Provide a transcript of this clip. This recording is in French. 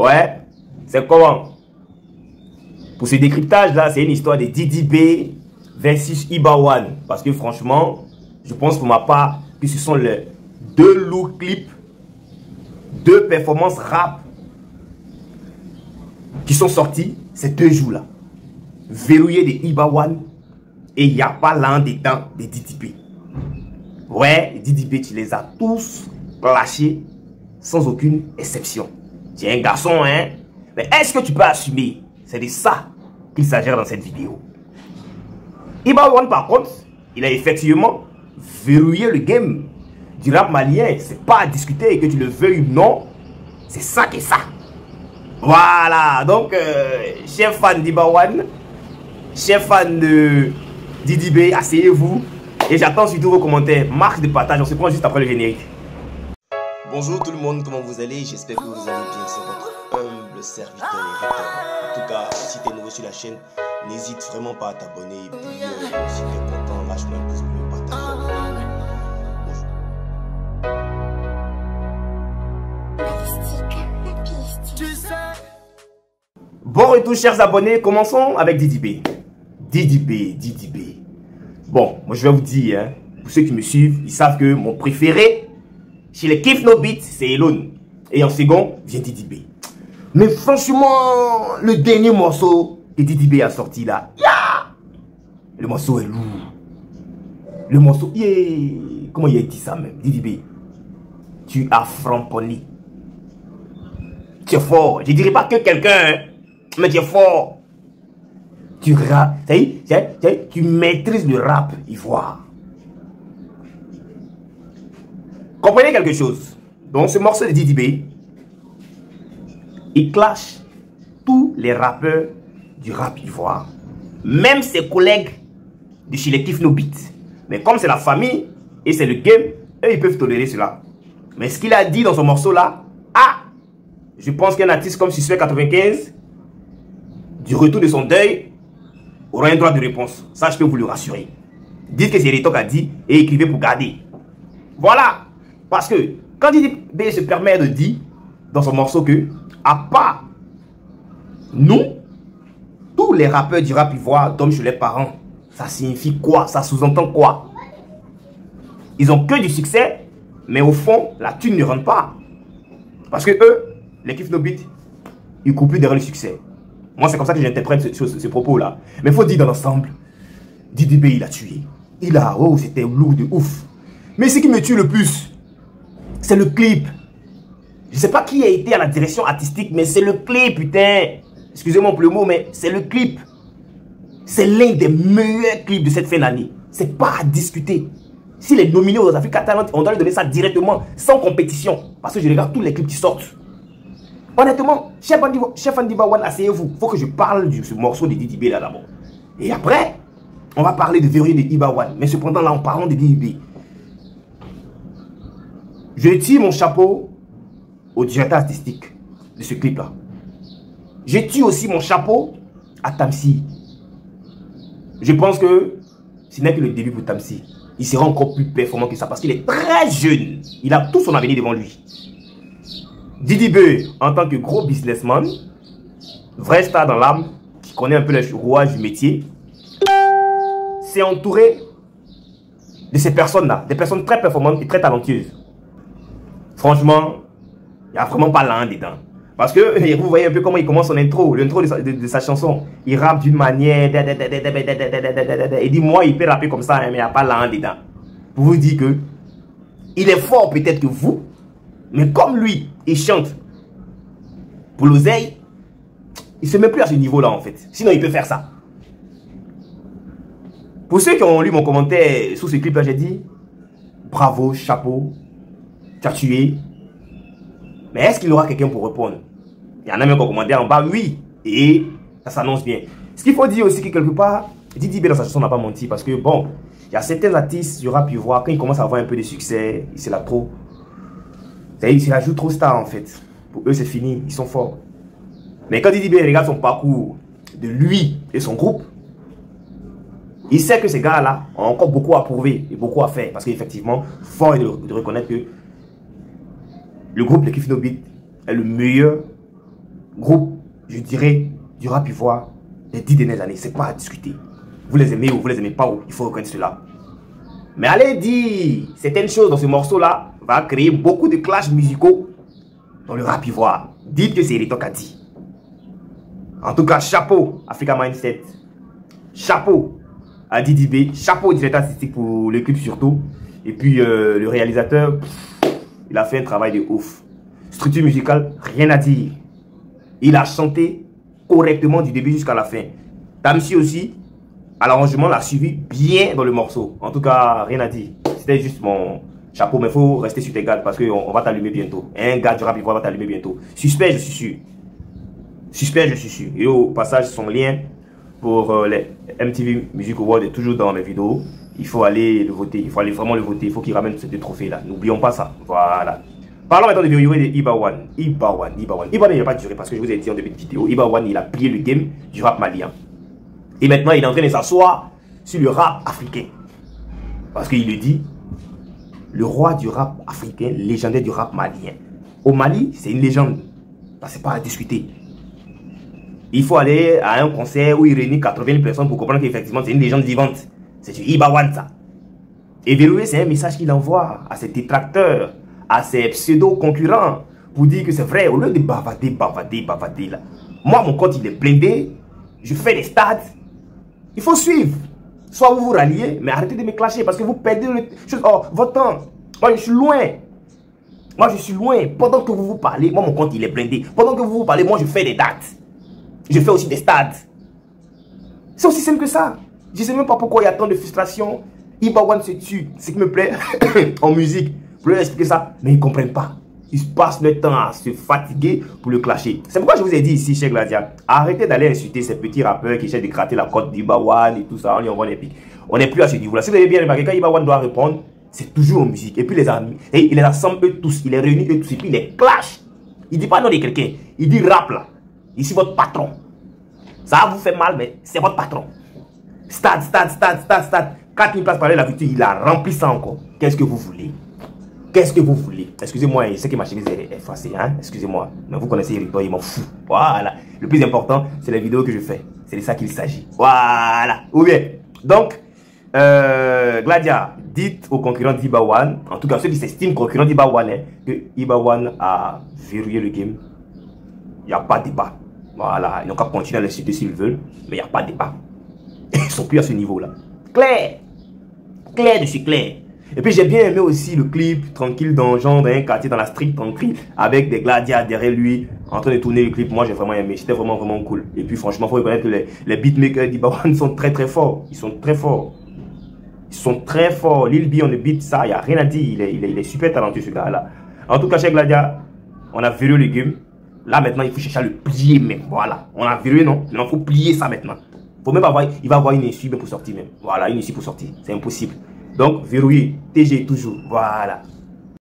Ouais, c'est comment? Pour ce décryptage-là, c'est une histoire de Didi B versus Iba1. Parce que franchement, je pense pour ma part que ce sont les deux lourds clips, deux performances rap qui sont sortis ces 2 jours-là. Verrouillé de Iba1 et il n'y a pas l'un dedans de Didi B. Ouais, Didi B, tu les as tous lâchés sans aucune exception. Tu es un garçon, hein? Mais est-ce que tu peux assumer? C'est de ça qu'il s'agit dans cette vidéo. Iba1, par contre, il a effectivement verrouillé le game du rap malien. C'est pas à discuter, que tu le veuilles ou non. C'est ça qui est ça. Voilà. Donc, chers fans d'Iba1, chers fans de Didi B, asseyez-vous. Et j'attends surtout vos commentaires. Marque de partage. On se prend juste après le générique. Bonjour tout le monde, comment vous allez? J'espère que vous allez bien. C'est votre humble serviteur et Ritter. En tout cas, si tu es nouveau sur la chaîne, n'hésite vraiment pas à t'abonner. Et puis, si tu es content, lâche-moi un pouce bleu, partage. Bon retour, chers abonnés. Commençons avec Didi B. Didi B, Didi B. Bon, moi je vais vous dire, hein, pour ceux qui me suivent, ils savent que mon préféré chez les Kiff No Beat, c'est Elon. Et en second, vient Didi B. Mais franchement, le dernier morceau que Didi B a sorti là, le morceau est lourd. Le morceau, comment il a dit ça même, Didi B? Tu as framponné. Tu es fort. Je ne dirais pas que quelqu'un, mais tu es fort. Tu rap, tu maîtrises le rap ivoire. Comprenez quelque chose. Donc ce morceau de Didi B, il clash tous les rappeurs du rap ivoire. Même ses collègues de chez les Kiff No Beat. Mais comme c'est la famille et c'est le game, eux ils peuvent tolérer cela. Mais ce qu'il a dit dans ce morceau là, je pense qu'un artiste comme Suspect 95, du retour de son deuil, aura un droit de réponse. Ça, je peux vous le rassurer. Dites que c'est Retok a dit et écrivez pour garder. Voilà. Parce que quand Didi B se permet de dire dans son morceau que, à part nous, tous les rappeurs du rap ivoire tombent chez les parents. Ça signifie quoi? Ça sous-entend quoi? Ils ont que du succès, mais au fond, la thune ne rentre pas. Parce que eux, les Kiff No Beat, ils courent plus derrière le succès. Moi, c'est comme ça que j'interprète ce propos-là. Mais il faut dire dans l'ensemble, Didi B, il a tué. C'était lourd de ouf. Mais ce qui me tue le plus, c'est le clip. Je ne sais pas qui a été à la direction artistique, mais c'est le clip, putain. Excusez-moi pour le mot, mais c'est le clip. C'est l'un des meilleurs clips de cette fin d'année. C'est pas à discuter. S'il est nominé aux Africa Talent, on doit lui donner ça directement, sans compétition. Parce que je regarde tous les clips qui sortent. Honnêtement, chef d'Iba1, asseyez-vous. Il faut que je parle de ce morceau de Didi B là d'abord. Et après, on va parler de verrouillé de Iba1. Mais cependant, là, en parlant de Didi B, je tire mon chapeau au directeur artistique de ce clip-là. Je tire aussi mon chapeau à Tamsi. Je pense que ce n'est que le début pour Tamsi. Il sera encore plus performant que ça parce qu'il est très jeune. Il a tout son avenir devant lui. Didi B, en tant que gros businessman, vrai star dans l'âme, qui connaît un peu les rouages du métier, s'est entouré de ces personnes-là, des personnes très performantes et très talentueuses. Franchement, il n'y a vraiment pas l'un dedans. Parce que vous voyez un peu comment il commence son intro, l'intro de sa chanson. Il rappe d'une manière, il dit moi il peut rapper comme ça, mais il n'y a pas l'un dedans. Pour vous dire que il est fort peut-être que vous, mais comme lui, il chante pour l'oseille, il ne se met plus à ce niveau-là en fait. Sinon, il peut faire ça. Pour ceux qui ont lu mon commentaire sous ce clip-là, j'ai dit bravo, chapeau, tu as tué. Mais est-ce qu'il y aura quelqu'un pour répondre? Il y en a même qui ont commenté en bas, oui. Et ça s'annonce bien. Ce qu'il faut dire aussi que quelque part, Didi B dans sa chanson n'a pas menti parce que bon, il y a certains artistes du rap ivoire, quand ils commencent à avoir un peu de succès, c'est là trop. Ils se la jouent trop star en fait. Pour eux, c'est fini. Ils sont forts. Mais quand Didi B regarde son parcours de lui et son groupe, il sait que ces gars-là ont encore beaucoup à prouver et beaucoup à faire. Parce qu'effectivement, fort est de reconnaître que le groupe de Kiff No Beat est le meilleur groupe, je dirais, du rap ivoire des 10 dernières années. C'est pas à discuter. Vous les aimez ou vous les aimez pas, il faut reconnaître cela. Mais allez dire certaines choses dans ce morceau-là va créer beaucoup de clashs musicaux dans le rap ivoire. Dites que c'est Hériton qui a dit. En tout cas, chapeau Africa Mindset. Chapeau à Didi B. Chapeau au directeur artistique pour le clip surtout. Et puis le réalisateur, il a fait un travail de ouf. Structure musicale, rien à dire. Il a chanté correctement du début jusqu'à la fin. Tamsi aussi, à l'arrangement, l'a suivi bien dans le morceau. En tout cas, rien à dire. C'était juste mon chapeau, mais il faut rester sur tes gardes parce qu'on va t'allumer bientôt. Un gars du rap ivoire va t'allumer bientôt. Suspect, je suis sûr. Suspect, je suis sûr. Et au passage, son lien pour les MTV Music Awards est toujours dans mes vidéos. Il faut aller le voter. Il faut aller vraiment le voter. Il faut qu'il ramène ces 2 trophées-là. N'oublions pas ça. Voilà. Parlons maintenant de Verrouillé de Ibawan. Ibawan, il n'a pas duré parce que je vous ai dit en début de vidéo. Ibawan, il a plié le game du rap malien. Et maintenant, il est en train de s'asseoir sur le rap africain. Parce qu'il le dit, le roi du rap africain, légendaire du rap malien. Au Mali, c'est une légende. C'est pas à discuter. Il faut aller à un concert où il réunit 80 000 personnes pour comprendre qu'effectivement, c'est une légende vivante. C'est du Ibawan, ça. Et Verrouillé, c'est un message qu'il envoie à ses détracteurs, à ses pseudo-concurrents, pour dire que c'est vrai, au lieu de bavader là. Moi, mon compte, il est blindé. Je fais des stades. Il faut suivre. Soit vous vous ralliez, mais arrêtez de me clasher parce que vous perdez votre temps. Moi, je suis loin. Moi, je suis loin. Pendant que vous vous parlez, moi, mon compte, il est blindé. Pendant que vous vous parlez, moi, je fais des dates. Je fais aussi des stades. C'est aussi simple que ça. Je ne sais même pas pourquoi il y a tant de frustration. Ibawan se tue. Ce qui me plaît en musique. Pour leur expliquer ça, mais ils ne comprennent pas. Ils passent le temps à se fatiguer pour le clasher. C'est pourquoi je vous ai dit ici, chez Gladia, arrêtez d'aller insulter ces petits rappeurs qui essaient de gratter la cote d'Ibawan et tout ça. On lui envoie les pics. On n'est plus à ce niveau-là. Si vous avez bien remarqué, quand Ibawan doit répondre, c'est toujours en musique. Et puis les amis, et il les assemble eux tous, il les réunit eux tous, et puis il les clash. Il ne dit pas non de quelqu'un, il dit rap là. Ici votre patron. Ça vous fait mal, mais c'est votre patron. Stade. 4000 places par la victoire, il a rempli ça encore. Qu'est-ce que vous voulez? Qu'est-ce que vous voulez? Excusez-moi, je sais que ma chemise est effacée, hein? Excusez-moi. Mais vous connaissez Hériton, il m'en fout. Voilà. Le plus important, c'est les vidéos que je fais. C'est de ça qu'il s'agit. Voilà. Ou bien. Donc, Gladia, dites aux concurrents d'Ibawan, en tout cas ceux qui s'estiment concurrents d'Ibawan, hein, que Ibawan a verrouillé le game. Il n'y a pas de débat. Voilà. Ils n'ont qu'à continuer à l'insulter s'ils veulent, mais il n'y a pas de débat. Ils sont plus à ce niveau-là. Clair. Clair de chez clair. Et puis j'ai bien aimé aussi le clip tranquille dans un quartier dans la street tranquille avec des gladiateurs derrière lui en train de tourner le clip. Moi j'ai vraiment aimé, c'était vraiment cool. Et puis franchement faut reconnaître que les beatmakers d'Ibawan sont très forts. Ils sont très forts. Ils sont très forts. Lil B on the beat, ça, il n'y a rien à dire. Il est super talentueux ce gars là. En tout cas chez Gladia, on a verrouillé le game. Là maintenant il faut chercher à le plier même. Voilà. On a verrouillé non. Maintenant il faut plier ça maintenant. Faut même avoir, il va avoir une issue pour sortir même. Voilà, une issue pour sortir. C'est impossible. Donc, verrouillé, TG toujours. Voilà.